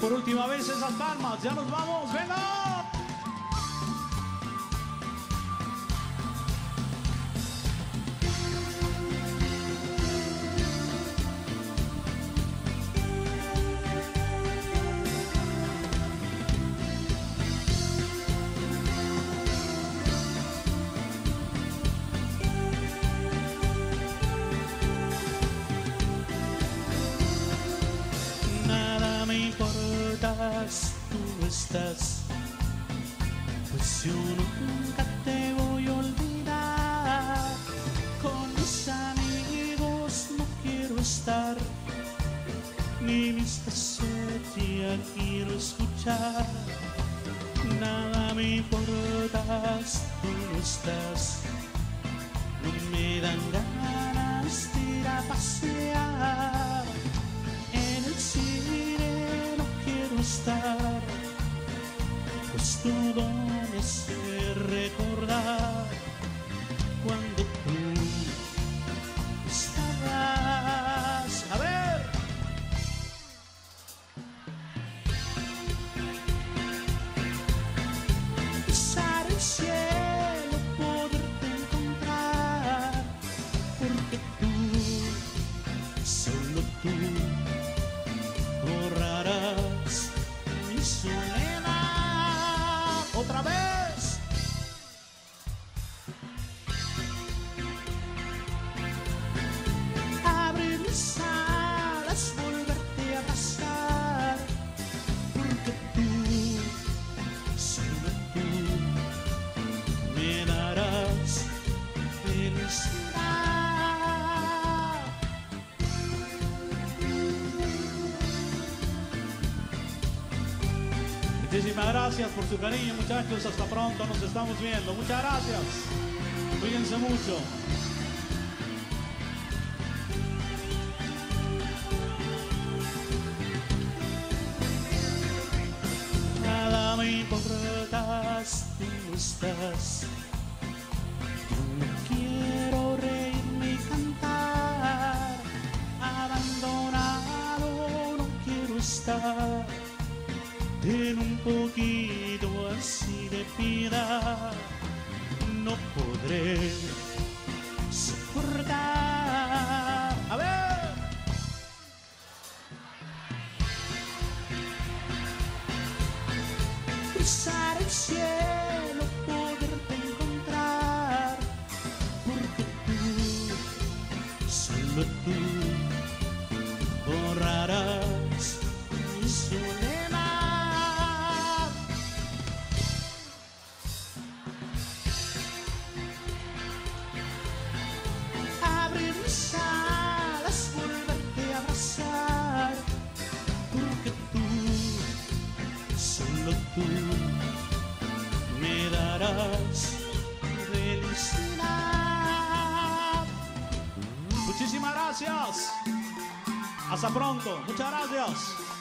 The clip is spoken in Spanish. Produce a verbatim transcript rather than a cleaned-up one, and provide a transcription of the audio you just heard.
por última vez esas palmas. Ya nos vamos. ¡Venga! Me importas, tú estás, pues yo nunca te voy a olvidar. Con mis amigos no quiero estar, ni mis deseos ya quiero escuchar. Nada me importas, tú no estás, no me dan ganas de ir a pasear. En el cine no quiero estar, pues todo me hace recordar cuando tú estabas. A ver. Pisar el cielo, poderte encontrar, porque tú, solo tú, borrarás mi soledad. Otra vez. Abrir mis alas, volverte a abrazar, porque tú, solo tú, me darás felicidad. Muchísimas gracias por su cariño, muchachos. Hasta pronto, nos estamos viendo. Muchas gracias. Cuídense mucho. Nada me importas, tú no estás. Yo no quiero reírme y cantar. Abandonado no quiero estar. Ten un poquito así de piedad, no podré soportar. A ver. Cruzar el cielo, poderte encontrar, porque tú, solo tú, borrarás mi soledad. Abrir mis alas, volverte a abrazar, porque tú, solo tú, me darás felicidad. Muchísimas gracias. Hasta pronto. Muchas gracias.